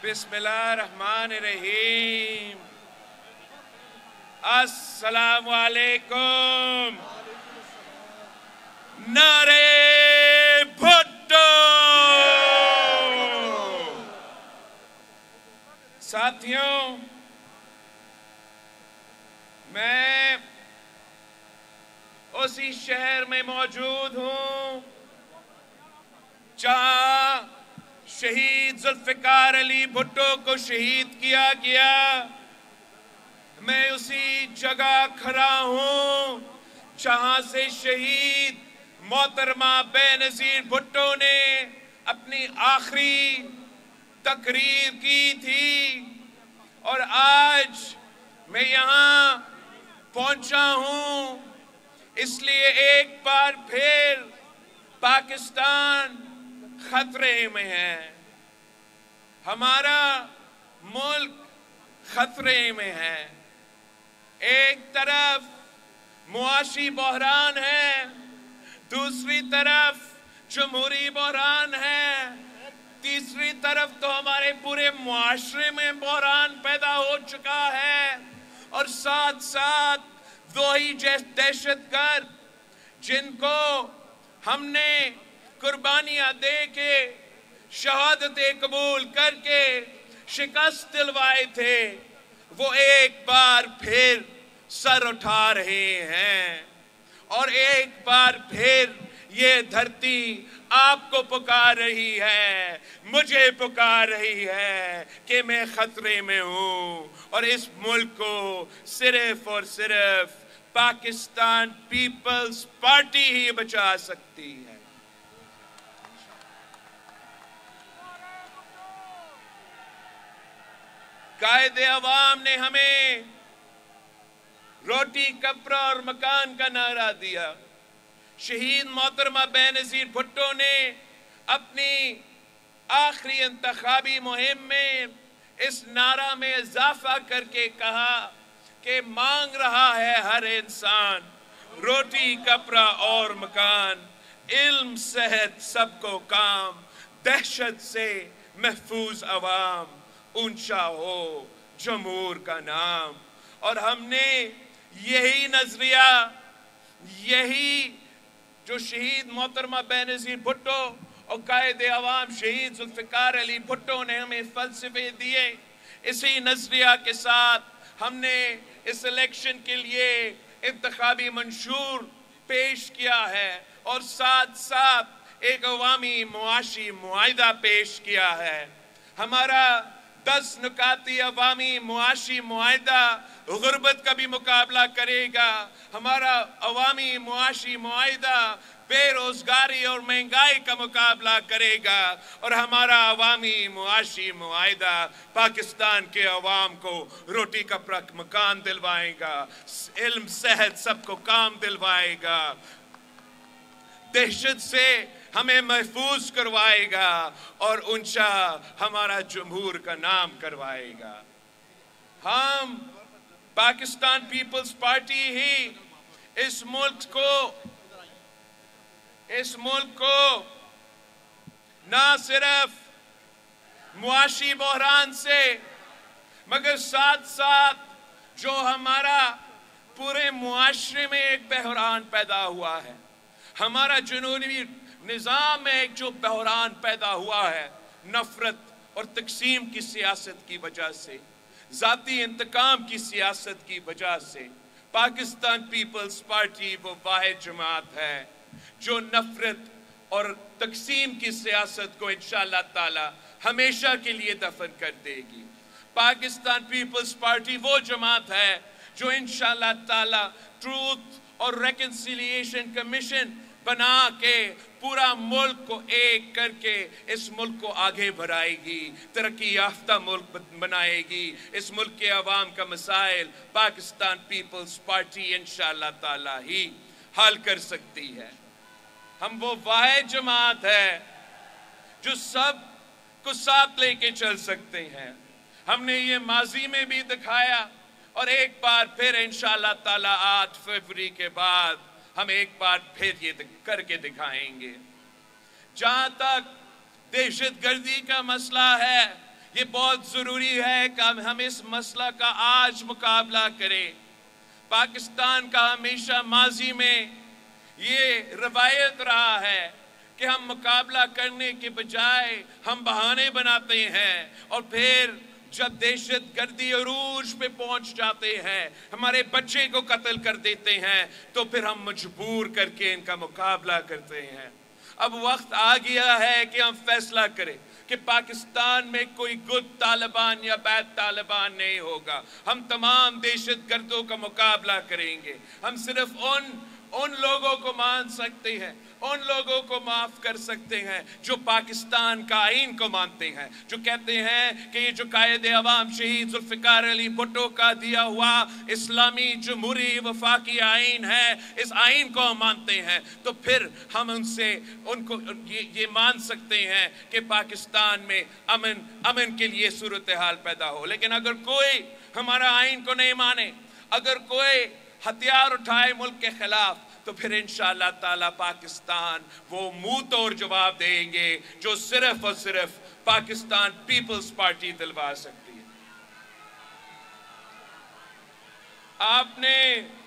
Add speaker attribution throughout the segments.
Speaker 1: बिस्मिल्लाहिर्रहमानिर्रहीम। अस्सलामु अलैकुम। नारे भुट्टो। साथियों, मैं उसी शहर में मौजूद हूं जहां शहीद जुल्फिकार अली भुट्टो को शहीद किया गया। मैं उसी जगह खड़ा हूं जहां से शहीद मोहतरमा बेनज़ीर भुट्टो ने अपनी आखिरी तकरीर की थी और आज मैं यहां पहुंचा हूं इसलिए एक बार फिर पाकिस्तान खतरे में है, हमारा मुल्क खतरे में है। एक तरफ मुआशी बहरान है, दूसरी तरफ जमहूरी बहरान है, तीसरी तरफ तो हमारे पूरे मुआशरे में बहरान पैदा हो चुका है और साथ साथ वही दहशतगर्द जिनको हमने कुर्बानियां दे के शहादतें कबूल करके शिकस्त दिलवाए थे, वो एक बार फिर सर उठा रहे हैं और एक बार फिर ये धरती आपको पुकार रही है, मुझे पुकार रही है कि मैं खतरे में हूं और इस मुल्क को सिर्फ और सिर्फ पाकिस्तान पीपल्स पार्टी ही बचा सकती है। कायदे अवाम ने हमें रोटी कपड़ा और मकान का नारा दिया। शहीद मोहतरमा बेनज़ीर भुट्टो ने अपनी आखिरी इंतखाबी मुहिम में इस नारा में इजाफा करके कहा कि मांग रहा है हर इंसान रोटी कपड़ा और मकान, इल्म सेहत सबको काम, दहशत से महफूज अवाम, ऊंचा हो जमहूर का नाम। और हमने यही नजरिया, यही जो शहीद मोहतरमा बेनज़ीर भुट्टो और कायदे अवाम शहीद जुल्फिकार अली भुट्टो ने हमें फलसफे दिए, इसी नजरिया के साथ हमने इस इलेक्शन के लिए इंतखाबी मंशूर पेश किया है और साथ साथ एक अवामी मुआशी मुआहिदा पेश किया है। हमारा 10 नुकाती अवामी मुआशी मुआहिदा गुर्बत का भी मुकाबला करेगा। हमारा अवामी मुआशी मुआहिदा बेरोजगारी और महंगाई का मुकाबला करेगा और हमारा अवामी मुआशी मुआहिदा पाकिस्तान के अवाम को रोटी कपड़ा मकान दिलवाएगा, इल्म सेहत सबको काम दिलवाएगा, दहशत से हमें महफूज करवाएगा और ऊंचा हमारा जमहूर का नाम करवाएगा। हम पाकिस्तान पीपल्स पार्टी ही इस मुल्क को ना सिर्फ मुआशी बहरान से मगर साथ साथ जो हमारा पूरे मुआशरे में एक बहरान पैदा हुआ है, हमारा जुनूनी निज़ाम में एक जो बहरान पैदा हुआ है नफरत और तकसीम की सियासत की वजह से, ज़ाती इंतकाम की सियासत की वजह से, पाकिस्तान पीपल्स पार्टी वो वाहिद जमात है जो नफरत और तकसीम की सियासत को इंशाअल्लाह ताला हमेशा के लिए दफन कर देगी। पाकिस्तान पीपल्स पार्टी वो जमात है जो इंशाअल्लाह ताला ट्रूथ और रेकन्सिलिएशन कमीशन बना के पूरा मुल्क को एक करके इस मुल्क को आगे बढ़ाएगी, तरक्की याफ्ता मुल्क बनाएगी। इस मुल्क के अवाम का मसाइल पाकिस्तान पीपल्स पार्टी इंशाअल्लाह ताला ही हल कर सकती है। हम वो वाहिद जमात है जो सब को साथ लेके चल सकते हैं। हमने ये माजी में भी दिखाया और एक बार फिर इंशाअल्लाह ताला 8 फरवरी के बाद हम एक बार फिर ये करके दिखाएंगे। जहां तक दहशतगर्दी का मसला है, یہ بہت ضروری ہے کہ ہم اس مسئلہ کا آج مقابلہ کریں۔ پاکستان کا ہمیشہ ماضی میں یہ روایت رہا ہے کہ ہم مقابلہ کرنے کے بجائے ہم بہانے بناتے ہیں، اور پھر جب دہشت گردی عروج پہ پہنچ جاتے ہیں، ہمارے بچے کو قتل کر دیتے ہیں، تو پھر ہم مجبور کر کے ان کا مقابلہ کرتے ہیں۔ اب وقت آ گیا ہے کہ ہم فیصلہ کریں کہ پاکستان میں کوئی گڈ طالبان یا بیڈ طالبان نہیں ہوگا۔ ہم تمام دہشت گردوں کا مقابلہ کریں گے۔ ہم صرف ان لوگوں کو مان سکتے ہیں، ان لوگوں کو معاف کر سکتے ہیں جو پاکستان کا آئین کو مانتے ہیں، جو کہتے ہیں کہ یہ جو قائد عوام شہید ذوالفقار علی بھٹو کا دیا ہوا اسلامی جمہوری وفاقی آئین ہے، اس آئین کو ہم مانتے ہیں، تو پھر ہم ان کو یہ مان سکتے ہیں کہ پاکستان میں امن کے لیے صورتحال پیدا ہو۔ لیکن اگر کوئی ہمارا آئین کو نہیں مانے، اگر کوئی ہتھیار اٹھائے ملک کے خلاف، تو پھر انشاءاللہ تعالی پاکستان وہ منہ توڑ جواب دیں گے جو صرف اور صرف پاکستان پیپلز پارٹی دلوا سکتی ہے۔ آپ نے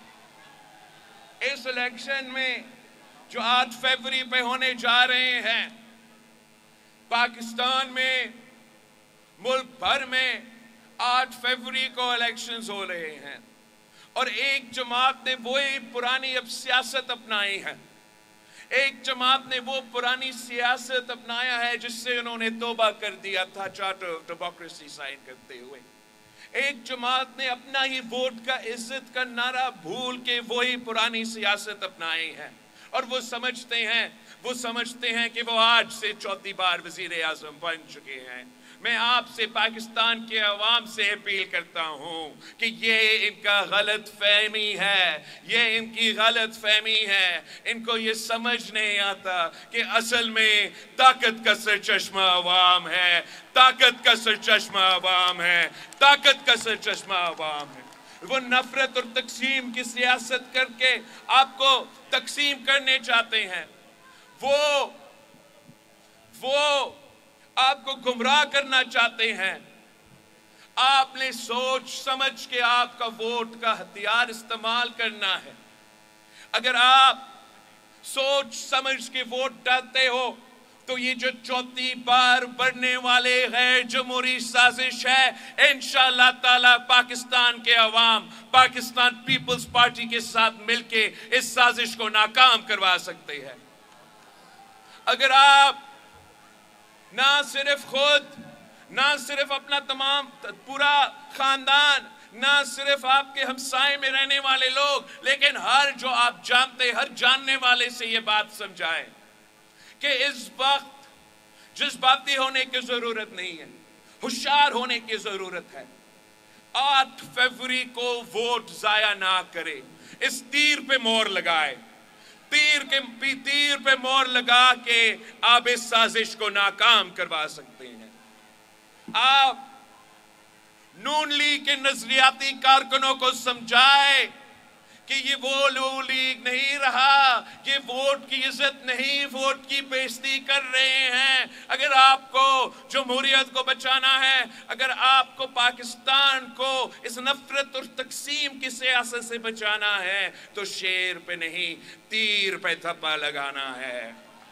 Speaker 1: اس الیکشن میں جو 8 فروری پہ ہونے جا رہے ہیں، پاکستان میں ملک بھر میں 8 فروری کو الیکشنز ہو رہے ہیں، اور ایک جماعت نے وہی پرانی اب سیاست اپنائی ہے، ایک جماعت نے وہ پرانی سیاست اپنایا ہے جس سے انہوں نے توبہ کر دیا تھا چارٹر آف ڈیموکریسی سائن کرتے ہوئے۔ ایک جماعت نے اپنا ہی ووٹ کا عزت کا نعرہ بھول کے وہی پرانی سیاست اپنائی ہے، اور وہ سمجھتے ہیں کہ وہ آج سے 4تھی بار وزیر اعظم بن چکے ہیں۔ میں آپ سے پاکستان کے عوام سے اپیل کرتا ہوں کہ یہ ان کا غلط فہمی ہے، یہ ان کی غلط فہمی ہے۔ ان کو یہ سمجھ نہیں آتا کہ اصل میں طاقت کا سرچشمہ عوام ہے، طاقت کا سرچشمہ عوام ہے، طاقت کا سرچشمہ عوام ہے۔ وہ نفرت اور تقسیم کی سیاست کر کے آپ کو تقسیم کرنے چاہتے ہیں، وہ آپ کو گمراہ کرنا چاہتے ہیں۔ آپ نے سوچ سمجھ کے آپ کا ووٹ کا ہتھیار استعمال کرنا ہے۔ اگر آپ سوچ سمجھ کے ووٹ ڈالتے ہو تو یہ جو 4تھی بار بڑھنے والے غیر جمہوری سازش ہے، انشاءاللہ تعالی پاکستان کے عوام پاکستان پیپلز پارٹی کے ساتھ مل کے اس سازش کو ناکام کروا سکتے ہیں۔ اگر آپ نہ صرف خود، نہ صرف اپنا پورا خاندان، نہ صرف آپ کے ہمسائے میں رہنے والے لوگ، لیکن ہر جو آپ جانتے، ہر جاننے والے سے یہ بات سمجھائیں کہ اس وقت جذباتی ہونے کی ضرورت نہیں ہے، ہوشیار ہونے کی ضرورت ہے۔ 8 فروری کو ووٹ ضائع نہ کرے، اس تیر پہ مور لگائے، تیر پہ مور لگا کے آپ اس سازش کو ناکام کروا سکتے ہیں۔ آپ نون لیگ کے نظریاتی کارکنوں کو سمجھائے کہ یہ وہ نون لیگ نہیں رہا، یہ ووٹ کی عزت نہیں، ووٹ کی بے عزتی کر رہے ہیں۔ اگر آپ کو جمہوریت کو بچانا ہے، اگر آپ کو پاکستان کو اس نفرت اور تقسیم کی سیاست سے بچانا ہے، تو شیر پہ نہیں، تیر پہ تھپا لگانا ہے۔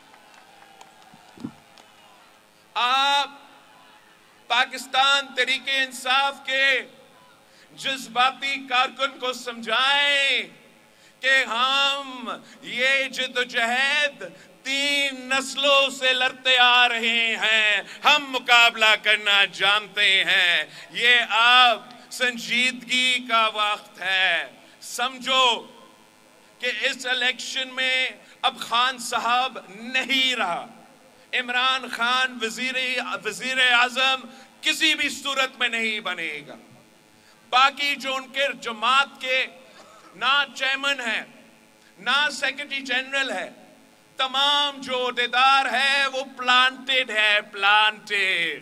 Speaker 1: آپ پاکستان تحریک انصاف کے جذباتی کارکن کو سمجھائیں کہ ہم یہ جدوجہد 3 نسلوں سے لڑتے آ رہے ہیں، ہم مقابلہ کرنا جانتے ہیں۔ یہ اب سنجیدگی کا وقت ہے۔ سمجھو کہ اس الیکشن میں اب خان صاحب نہیں رہا، عمران خان وزیر اعظم کسی بھی صورت میں نہیں بنے گا۔ باقی جو ان کے جماعت کے نہ چیئرمین ہے، نہ سیکرٹری جنرل ہے، تمام جو عہدیدار ہے وہ پلانٹڈ ہے، پلانٹڈ۔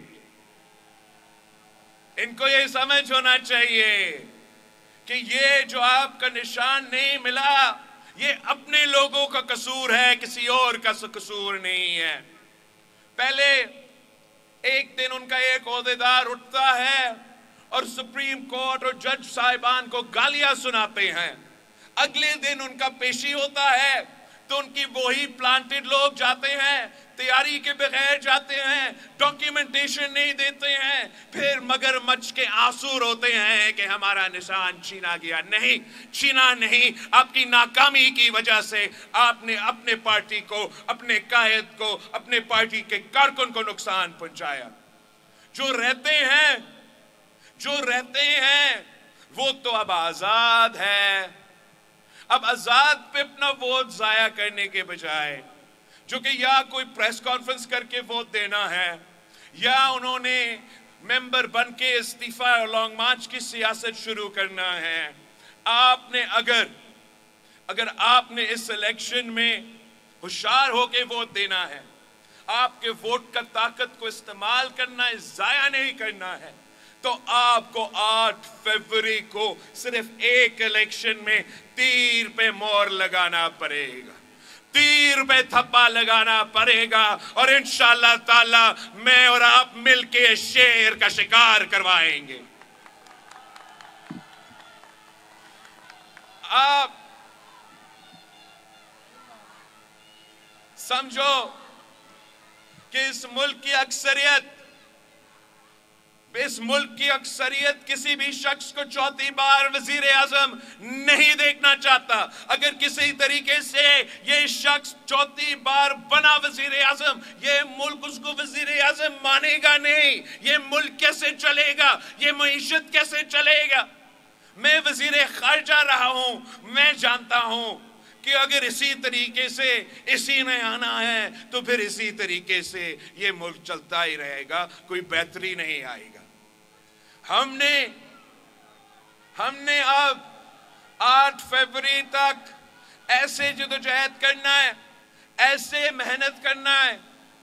Speaker 1: ان کو یہ سمجھ ہونا چاہیے کہ یہ جو آپ کا نشان نہیں ملا، یہ اپنے لوگوں کا قصور ہے، کسی اور کا قصور نہیں ہے۔ پہلے एक दिन उनका एक ओहदेदार उठता है और सुप्रीम कोर्ट और जज साहिबान को गालियां सुनाते हैं, अगले दिन उनका पेशी होता है तो उनकी वही प्लांटेड लोग जाते हैं, तैयारी के बगैर जाते हैं, डॉक्यूमेंटेशन नहीं देते हैं, फिर मगरमच्छ के आंसू रोते हैं कि हमारा निशान छीना गया। नहीं, छीना नहीं, आपकी नाकामी की वजह से आपने अपने पार्टी को, अपने कायद को, अपने पार्टी के कारकुन को नुकसान पहुंचाया। जो रहते हैं वो तो अब आजाद है। अब आजाद पे अपना वोट जाया करने के बजाय, जो कि या कोई प्रेस कॉन्फ्रेंस करके वोट देना है या उन्होंने मेंबर बन के इस्तीफा और लॉन्ग मार्च की सियासत शुरू करना है, आपने अगर आपने इस इलेक्शन में होशियार होके वोट देना है, आपके वोट का ताकत को इस्तेमाल करना है, जाया नहीं करना है, तो आपको 8 फरवरी को सिर्फ एक इलेक्शन में तीर पे मोहर लगाना पड़ेगा, तीर पे थप्पा लगाना पड़ेगा, और इंशाअल्लाह ताला मैं और आप मिलके शेर का शिकार करवाएंगे। आप समझो कि इस मुल्क की अक्सरियत किसी भी शख्स को चौथी बार वजीर आजम नहीं देखना चाहता। अगर किसी तरीके से ये शख्स चौथी बार बना वजीर आजम, ये मुल्क उसको वजीर आजम मानेगा नहीं। ये मुल्क कैसे चलेगा, ये मईशत कैसे चलेगा। मैं वजीर खारजा रहा हूं, मैं जानता हूं कि अगर इसी तरीके से इसी ने आना है तो फिर इसी तरीके से ये मुल्क चलता ही रहेगा, कोई बेहतरी नहीं आएगा। हमने अब 8 फरवरी तक ऐसे जदोजहद करना है, ऐसे मेहनत करना है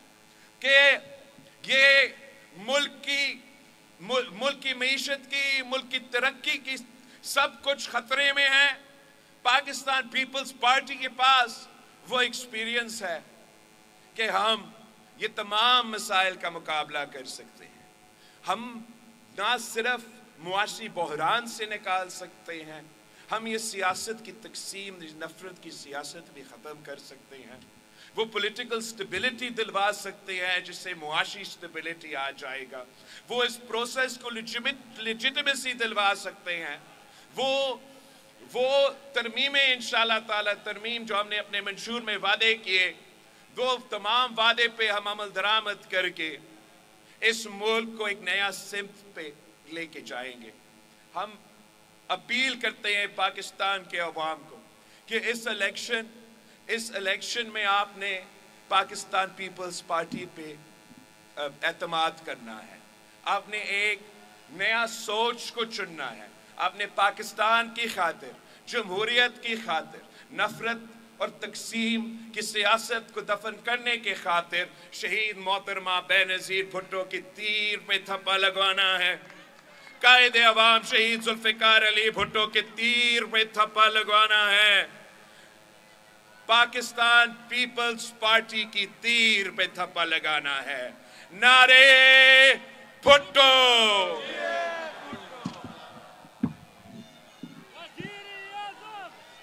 Speaker 1: कि ये मुल्क की मईशत की, मुल्क की तरक्की की सब कुछ खतरे में है। पाकिस्तान पीपल्स पार्टी के पास वो एक्सपीरियंस है कि हम ये तमाम मसाइल का मुकाबला कर सकते हैं। हम ना सिर्फ मुआशी बहरान से निकाल सकते हैं, हम ये सियासत की तकसीम, नफरत की सियासत भी ख़त्म कर सकते हैं। वो पॉलिटिकल स्टेबिलिटी दिलवा सकते हैं जिससे मुआशी स्टेबिलिटी आ जाएगा। वो इस प्रोसेस को लेजिटिमेसी दिलवा सकते हैं। वो तरमीमें इंशाअल्लाह ताला, तरमीम जो हमने अपने मंशूर में वादे किए, वो तमाम वादे पे हम अमल दरामद करके इस मुल्क को एक नया सिमत पे लेके जाएंगे। हम अपील करते हैं पाकिस्तान के अवाम को कि इस इलेक्शन में आपने पाकिस्तान पीपल्स पार्टी पे एतमाद करना है। आपने एक नया सोच को चुनना है। आपने पाकिस्तान की खातिर, जमहूरियत की खातिर, नफरत और तकसीम की सियासत को दफन करने के खातिर शहीद मोहतरमा बेनज़ीर भुट्टो की तीर पे थप्पा लगवाना है। कायद अवाम शहीद जुल्फ़िकार अली भुट्टो के तीर पे थप्पा लगवाना है। पाकिस्तान पीपल्स पार्टी की तीर पे थप्पा लगाना है। नारे भुट्टो।